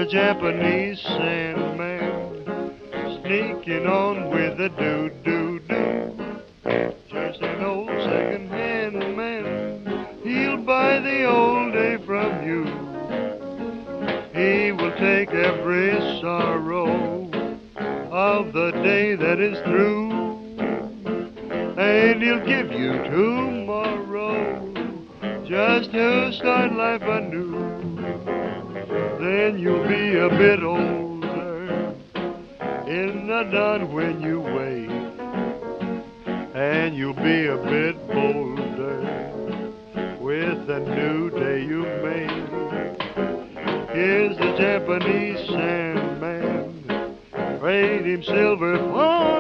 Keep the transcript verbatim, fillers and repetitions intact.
the Japanese Sandman, sneaking on with a do-do-do. Just an old second-hand man, he'll buy the old day from you. He will take every sorrow of the day that is through, and he'll give you tomorrow just to start life anew. Then you'll be a bit older in the dawn when you wake, and you'll be a bit bolder with the new day you made. Here's the Japanese Sandman, paid him silver for